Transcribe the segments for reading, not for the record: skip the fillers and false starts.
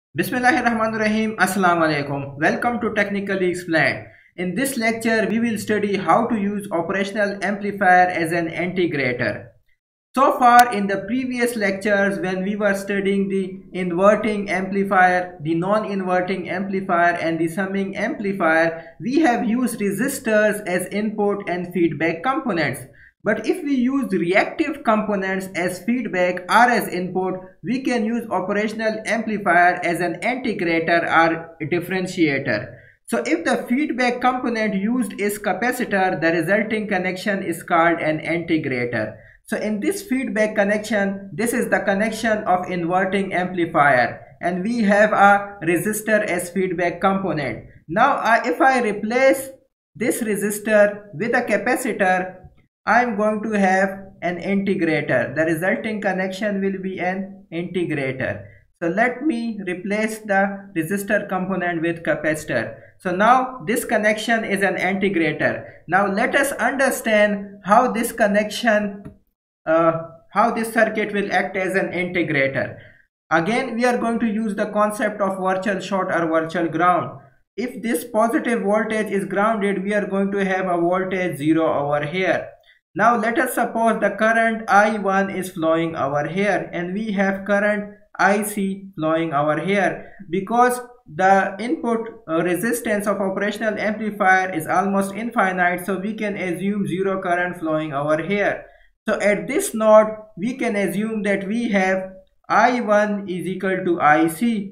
Bismillahirrahmanirrahim. Assalamu alaikum. Welcome to Technically Explained. In this lecture, we will study how to use operational amplifier as an integrator. So far in the previous lectures, when we were studying the inverting amplifier, the non-inverting amplifier and the summing amplifier, we have used resistors as input and feedback components. But if we use reactive components as feedback or as input, we can use operational amplifier as an integrator or differentiator. So if the feedback component used is capacitor, the resulting connection is called an integrator. So in this feedback connection, this is the connection of inverting amplifier and we have a resistor as feedback component. Now if I replace this resistor with a capacitor, I am going to have an integrator. The resulting connection will be an integrator. So let me replace the resistor component with capacitor. So now this connection is an integrator. Now let us understand how this connection, how this circuit will act as an integrator. Again, we are going to use the concept of virtual short or virtual ground. If this positive voltage is grounded, we are going to have a voltage 0 over here. Now let us suppose the current I1 is flowing over here and we have current IC flowing over here. Because the input resistance of operational amplifier is almost infinite, so we can assume 0 current flowing over here. So at this node we can assume that we have I1 is equal to IC,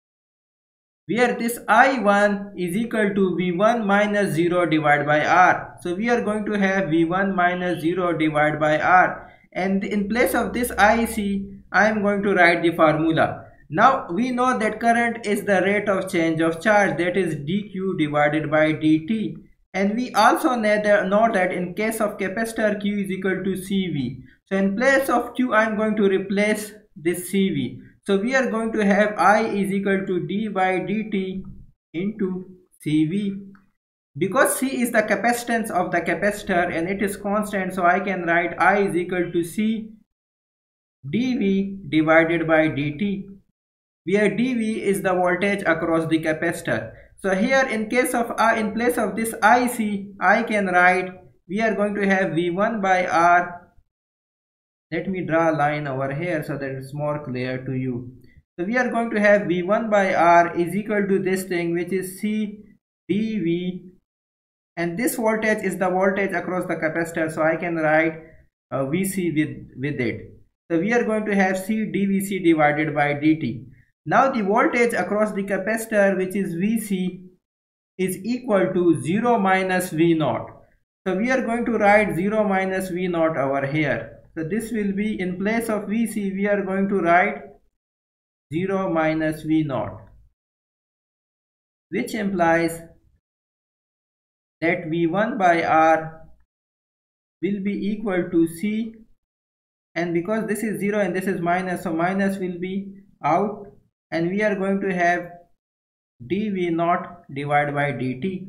where this I1 is equal to V1 minus 0 divided by R. So we are going to have V1 minus 0 divided by R, and in place of this IC I am going to write the formula. Now we know that current is the rate of change of charge, that is dq divided by dt, and we also know that in case of capacitor Q is equal to CV. So in place of Q I am going to replace this CV. So we are going to have I is equal to d by dt into CV. Because C is the capacitance of the capacitor and it is constant, so I can write I is equal to C dV divided by dt, where dV is the voltage across the capacitor. So here in place of this IC, I can write, we are going to have V1 by R. Let me draw a line over here so that it's more clear to you. So we are going to have V1 by R is equal to this thing, which is C dV, and this voltage is the voltage across the capacitor, so I can write Vc with it. So we are going to have C dVc divided by dt. Now the voltage across the capacitor, which is Vc, is equal to 0 minus V0. So we are going to write 0 minus V0 over here. So this will be, in place of Vc, we are going to write 0 minus V0, which implies that V1 by R will be equal to C, and because this is 0 and this is minus, so minus will be out, and we are going to have dV0 divided by dt.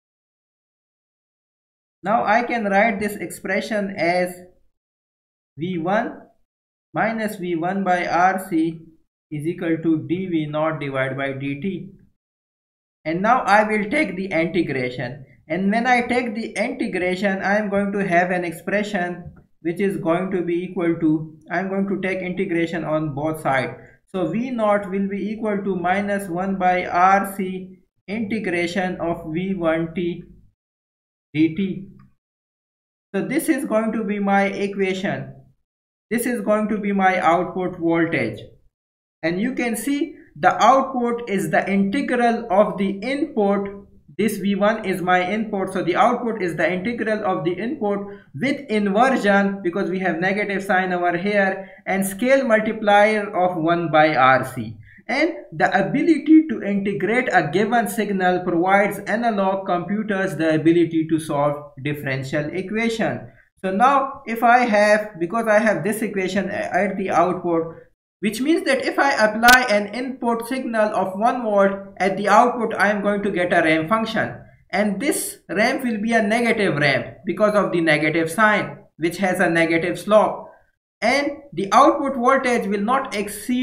Now I can write this expression as V1 minus V1 by RC is equal to dV0 divided by dt. And now I will take the integration, and when I take the integration I am going to have an expression which is going to be equal to, I am going to take integration on both sides. So V0 will be equal to minus 1 by RC integration of V1t dt. So this is going to be my equation. This is going to be my output voltage, and you can see the output is the integral of the input. This V1 is my input, so the output is the integral of the input with inversion, because we have negative sign over here, and scale multiplier of 1 by RC. And the ability to integrate a given signal provides analog computers the ability to solve differential equation. So now if I have, because I have this equation at the output, which means that if I apply an input signal of 1 volt at the output, I am going to get a ramp function, and this ramp will be a negative ramp because of the negative sign, which has a negative slope, and the output voltage will not exceed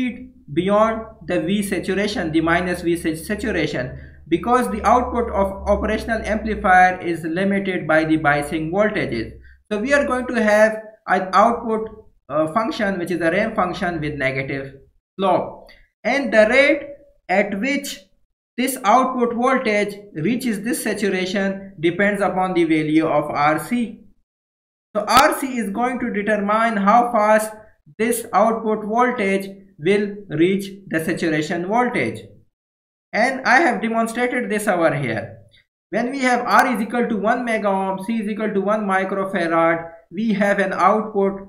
beyond the V saturation, the minus V saturation, because the output of operational amplifier is limited by the biasing voltages. So we are going to have an output function which is a ramp function with negative slope, and the rate at which this output voltage reaches this saturation depends upon the value of RC. So RC is going to determine how fast this output voltage will reach the saturation voltage. And I have demonstrated this over here. When we have R is equal to 1 mega ohm, C is equal to 1 microfarad, we have an output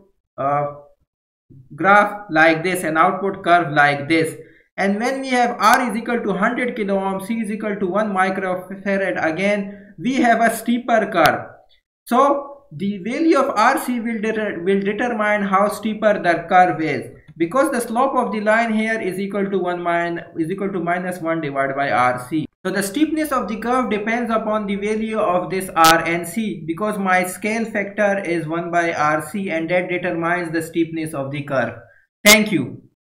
graph like this, an output curve like this. And when we have R is equal to 100 kilo ohm, C is equal to 1 microfarad, again we have a steeper curve. So the value of RC will determine how steeper the curve is, because the slope of the line here is equal to minus 1 divided by RC. So the steepness of the curve depends upon the value of this R and C, because my scale factor is 1 by RC, and that determines the steepness of the curve. Thank you.